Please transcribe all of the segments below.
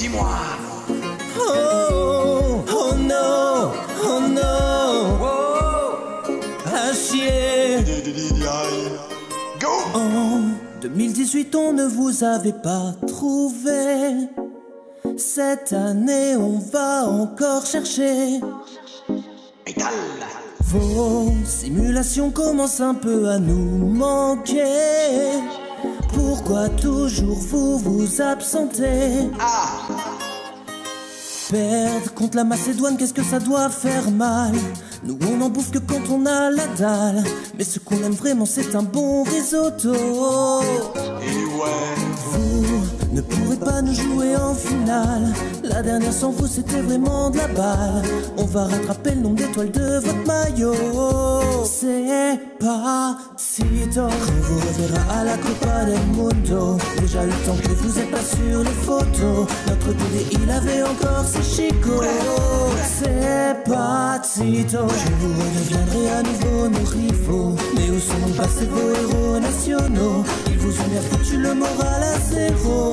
Dis-moi. Oh, oh no, oh no, oh, à chier. Go. En 2018 on ne vous avait pas trouvé. Cette année on va encore chercher. Étale. Vos simulations commencent un peu à nous manquer. Pourquoi toujours vous absentez? Perdre contre la Macédoine, qu'est-ce que ça doit faire mal? Nous on en bouffe que quand on a la dalle. Mais ce qu'on aime vraiment c'est un bon risotto. Et ouais. Vous ne pourrez pas nous jouer en finale. La dernière sans vous c'était vraiment de la balle. On va rattraper le nombre d'étoiles de votre maillot. C'est pas si tôt. On vous reverra à la Copa del Mundo. Déjà le temps que vous êtes pas sur les photos. Notre Dédé il avait encore ses chicots. C'est pas si tôt. Je vous redeviendrai à nouveau nos rivaux. Mais où sont passés vos héros nationaux? Ils vous ont bien foutu le moral à zéro.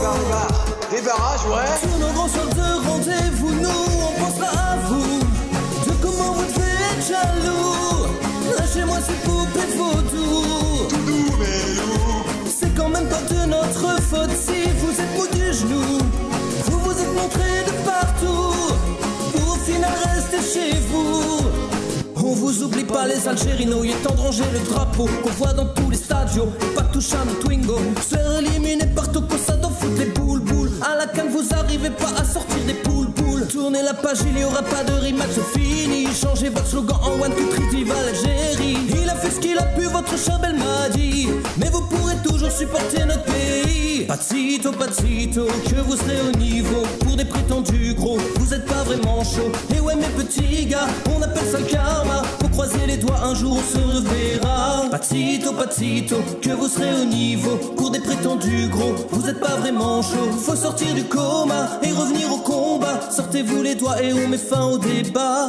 Des barrages, ouais. Sur nos grands soirs de rendez-vous, nous on pensera à vous. De comment vous devez être jaloux. Lâchez-moi ces poupées vaudou. Tout doux, mais lourd. C'est quand même pas de notre faute si vous êtes mou du genou. Vous vous êtes montré de partout pour au final rester chez vous. On vous oublie pas les Algérinos, il est temps de ranger le drapeau qu'on voit dans tous les stadios. Pas toucher à nos Twingo, se faire éliminer par Toko, ça doit foutre les boules. À la canne vous arrivez pas à sortir des poules. Tournez la page, il y aura pas de rematch fini. Changez votre slogan en one, two, three, vive l'Algérie. Il a fait ce qu'il a pu, votre charbel m'a dit. Mais vous pourrez toujours supporter notre pays. Pas de sitôt, que vous serez au niveau. Pour des prétendus gros, vous êtes pas vraiment chaud. Et ouais mes petits gars, on appelle ça le karma. Faut croiser les doigts, un jour on se reverra. Pas de sitôt, que vous serez au niveau. Pour des prétendus gros, vous êtes pas vraiment chaud. Faut sortir du coma et revenir au combat. Sortez-vous les doigts et on met fin au débat.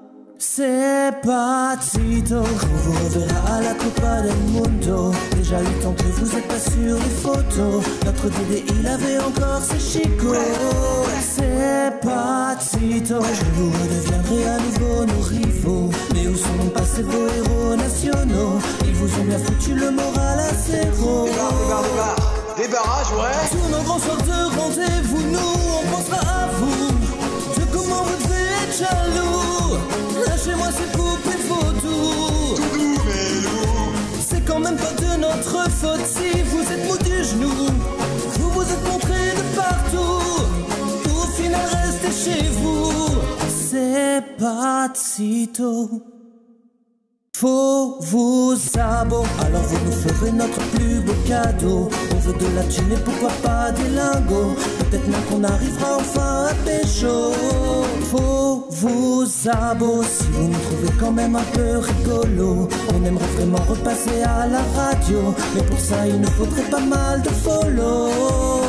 C'est pas tito. On vous reverra à la Copa del Mundo. Déjà le temps que vous êtes pas sur les photos. Notre Dédé il avait encore ses chicots. C'est pas tito. Je vous redeviendrai à nouveau nos rivaux. Mais où sont passés vos héros nationaux? Ils vous ont bien foutu le moral à zéro. Des barrages, ouais. Tous nos grands soirs de rendez-vous, nous on pensera à vous. De comment vous devez être jaloux. Lâchez-moi ces poupées vaudou. Tout doux, mais lourd. C'est quand même pas de notre faute si vous êtes mou du genou. Vous vous êtes montré de partout pour au final rester chez vous. C'est pas si tôt. Faut vous abos, alors vous nous ferez notre plus beau cadeau. On veut de la thune et pourquoi pas des lingots. Peut-être même qu'on arrivera enfin à pécho. Faut vous abos, si vous nous trouvez quand même un peu rigolo. On aimerait vraiment repasser à la radio, mais pour ça il nous faudrait pas mal de follow.